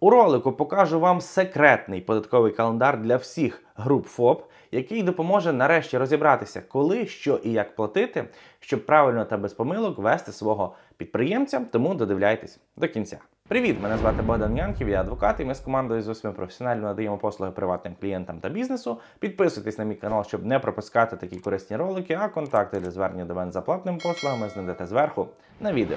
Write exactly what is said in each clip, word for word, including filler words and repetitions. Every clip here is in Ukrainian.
У ролику покажу вам секретний податковий календар для всіх груп ФОП, який допоможе нарешті розібратися, коли, що і як платити, щоб правильно та без помилок вести свого підприємця, тому додивляйтесь до кінця. Привіт, мене звати Богдан Янків, я адвокат, і ми з командою з восьми професіонально надаємо послуги приватним клієнтам та бізнесу. Підписуйтесь на мій канал, щоб не пропускати такі корисні ролики, а контакти для звернення до мене за платними послугами знайдете зверху на відео.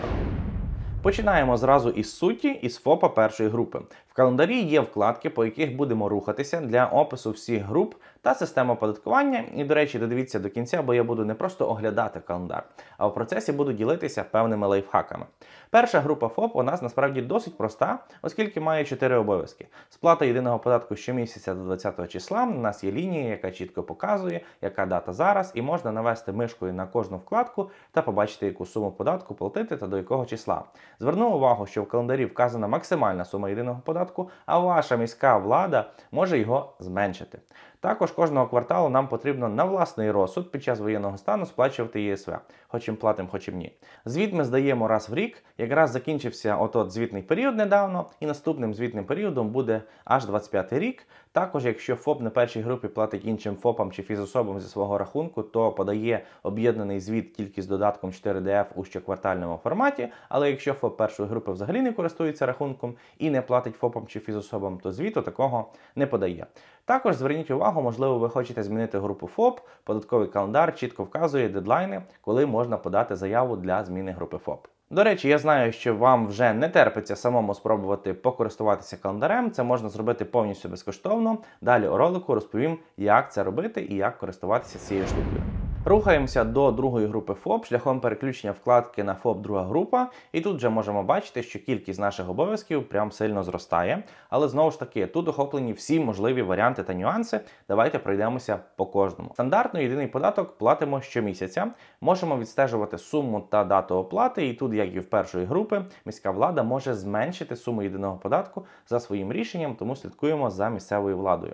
Починаємо зразу із суті, із ФОПа першої групи. В календарі є вкладки, по яких будемо рухатися для опису всіх груп та систем оподаткування. І, до речі, додивіться до кінця, бо я буду не просто оглядати календар, а в процесі буду ділитися певними лайфхаками. Перша група ФОП у нас насправді досить проста, оскільки має чотири обов'язки. Сплата єдиного податку щомісяця до двадцятого числа. У нас є лінія, яка чітко показує, яка дата зараз, і можна навести мишкою на кожну вкладку та побачити, яку суму податку платити та до якого числа. Зверну увагу, що в календарі вказана максимальна сума єдиного податку, а ваша міська влада може його зменшити. Також кожного кварталу нам потрібно на власний розсуд під час воєнного стану сплачувати ЄСВ. Хочем платимо, хочем ні. Звіт ми здаємо раз в рік. Якраз закінчився от-от звітний період недавно, і наступним звітним періодом буде аж двадцять п'ятий рік. Також, якщо ФОП на першій групі платить іншим ФОПам чи фізособам зі свого рахунку, то подає об'єднаний звіт тільки з додатком чотири де еф у щоквартальному форматі, але якщо ФОП першої групи взагалі не користується рахунком і не платить ФОПам чи фізособам, то звіту такого не подає. Також зверніть увагу, можливо, ви хочете змінити групу ФОП, податковий календар чітко вказує дедлайни, коли можна подати заяву для зміни групи ФОП. До речі, я знаю, що вам вже не терпиться самому спробувати покористуватися календарем, це можна зробити повністю безкоштовно. Далі у ролику розповім, як це робити і як користуватися цією штукою. Рухаємося до другої групи ФОП шляхом переключення вкладки на ФОП друга група. І тут вже можемо бачити, що кількість наших обов'язків прям сильно зростає. Але знову ж таки, тут охоплені всі можливі варіанти та нюанси. Давайте пройдемося по кожному. Стандартно єдиний податок платимо щомісяця. Можемо відстежувати суму та дату оплати. І тут, як і в першої групи, міська влада може зменшити суму єдиного податку за своїм рішенням, тому слідкуємо за місцевою владою.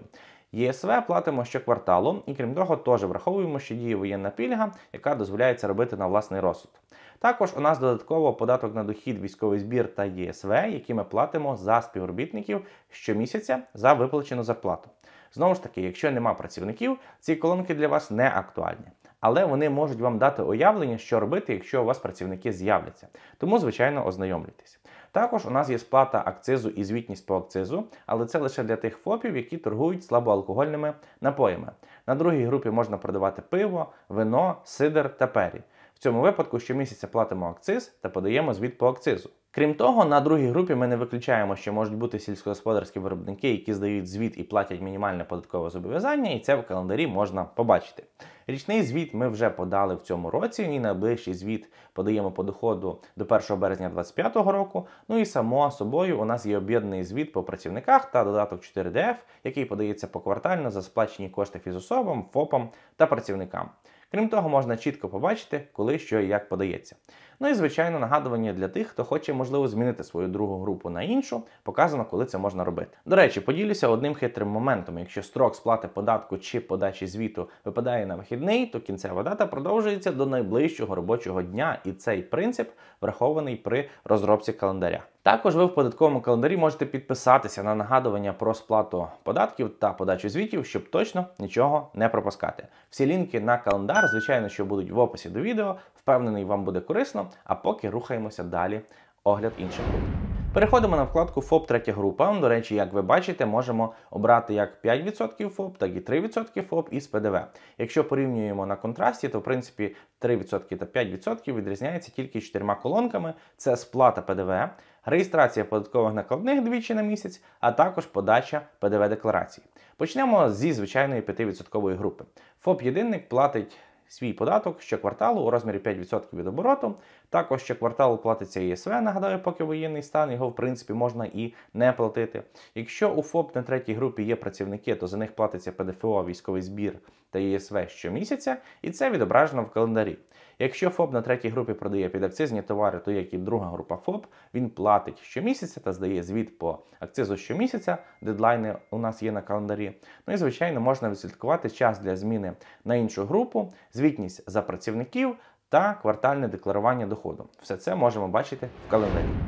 ЄСВ платимо щокварталу і, крім того, теж враховуємо, що діє воєнна пільга, яка дозволяє це робити на власний розсуд. Також у нас додатково податок на дохід, військовий збір та ЄСВ, які ми платимо за співробітників щомісяця за виплачену зарплату. Знову ж таки, якщо нема працівників, ці колонки для вас не актуальні. Але вони можуть вам дати уявлення, що робити, якщо у вас працівники з'являться. Тому, звичайно, ознайомлюйтесь. Також у нас є сплата акцизу і звітність по акцизу, але це лише для тих ФОПів, які торгують слабоалкогольними напоями. На другій групі можна продавати пиво, вино, сидр та пері. В цьому випадку щомісяця платимо акциз та подаємо звіт по акцизу. Крім того, на другій групі ми не виключаємо, що можуть бути сільськогосподарські виробники, які здають звіт і платять мінімальне податкове зобов'язання, і це в календарі можна побачити. Річний звіт ми вже подали в цьому році, і найближчий звіт подаємо по доходу до першого березня двадцять п'ятого року. Ну і само собою у нас є об'єднаний звіт по працівниках та додаток чотири де еф, який подається поквартально за сплачені кошти фізособам, ФОПам та працівникам. Крім того, можна чітко побачити, коли, що і як подається. Ну і, звичайно, нагадування для тих, хто хоче, можливо, змінити свою другу групу на іншу, показано, коли це можна робити. До речі, поділюся одним хитрим моментом. Якщо строк сплати податку чи подачі звіту випадає на вихідний, то кінцева дата продовжується до найближчого робочого дня, і цей принцип врахований при розробці календаря. Також ви в податковому календарі можете підписатися на нагадування про сплату податків та подачу звітів, щоб точно нічого не пропускати. Всі лінки на календар, звичайно, що будуть в описі до відео, впевнений, вам буде корисно, а поки рухаємося далі, огляд інших груп. Переходимо на вкладку ФОП третя група. До речі, як ви бачите, можемо обрати як п'ять відсотків ФОП, так і три відсотки ФОП із Пе Де Ве. Якщо порівнюємо на контрасті, то в принципі три відсотки та п'ять відсотків відрізняються тільки чотирма колонками. Це сплата Пе Де Ве, реєстрація податкових накладних двічі на місяць, а також подача Пе Де Ве декларації. Почнемо зі звичайної п'ятивідсоткової групи. ФОП-єдинник платить свій податок щокварталу у розмірі п'ять відсотків від обороту. Також щокварталу платиться ЄСВ, нагадаю, поки воєнний стан, його в принципі можна і не платити. Якщо у ФОП на третій групі є працівники, то за них платиться Пе Де Фе О, військовий збір та ЄСВ щомісяця, і це відображено в календарі. Якщо ФОП на третій групі продає підакцизні товари, то як і друга група ФОП, він платить щомісяця та здає звіт по акцизу щомісяця, дедлайни у нас є на календарі. Ну і, звичайно, можна відслідкувати час для зміни на іншу групу, звітність за працівників та квартальне декларування доходу. Все це можемо бачити в календарі.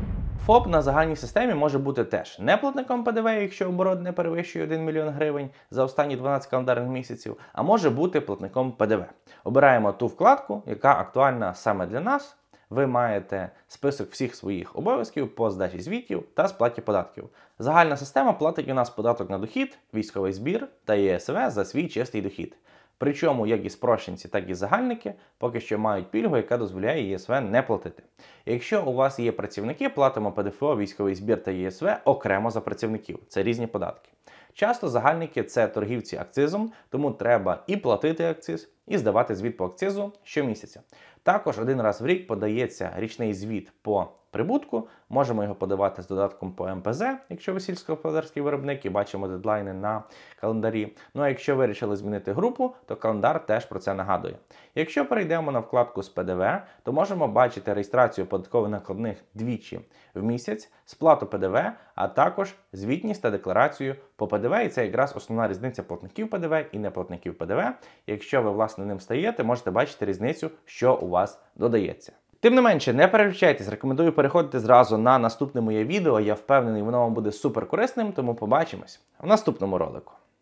ФОП на загальній системі може бути теж не платником ПДВ, якщо оборот не перевищує один мільйон гривень за останні дванадцять календарних місяців, а може бути платником ПДВ. Обираємо ту вкладку, яка актуальна саме для нас. Ви маєте список всіх своїх обов'язків по здачі звітів та сплаті податків. Загальна система платить у нас податок на дохід, військовий збір та ЄСВ за свій чистий дохід. Причому як і спрощенці, так і загальники поки що мають пільгу, яка дозволяє ЄСВ не платити. Якщо у вас є працівники, платимо ПДФО, військовий збір та ЄСВ окремо за працівників. Це різні податки. Часто загальники – це торгівці акцизом, тому треба і платити акциз, і здавати звіт по акцизу щомісяця. Також один раз в рік подається річний звіт по прибутку, можемо його подавати з додатком по ем пе зет, якщо ви сільськогосподарський виробник і бачимо дедлайни на календарі. Ну а якщо вирішили змінити групу, то календар теж про це нагадує. Якщо перейдемо на вкладку з ПДВ, то можемо бачити реєстрацію податкових накладних двічі в місяць, сплату ПДВ, а також звітність та декларацію по ПДВ. І це якраз основна різниця платників ПДВ і неплатників ПДВ. Якщо ви, власне, ним стаєте, можете бачити різницю, що у вас додається. Тим не менше, не переключайтесь, рекомендую переходити зразу на наступне моє відео. Я впевнений, воно вам буде супер корисним, тому побачимось в наступному ролику.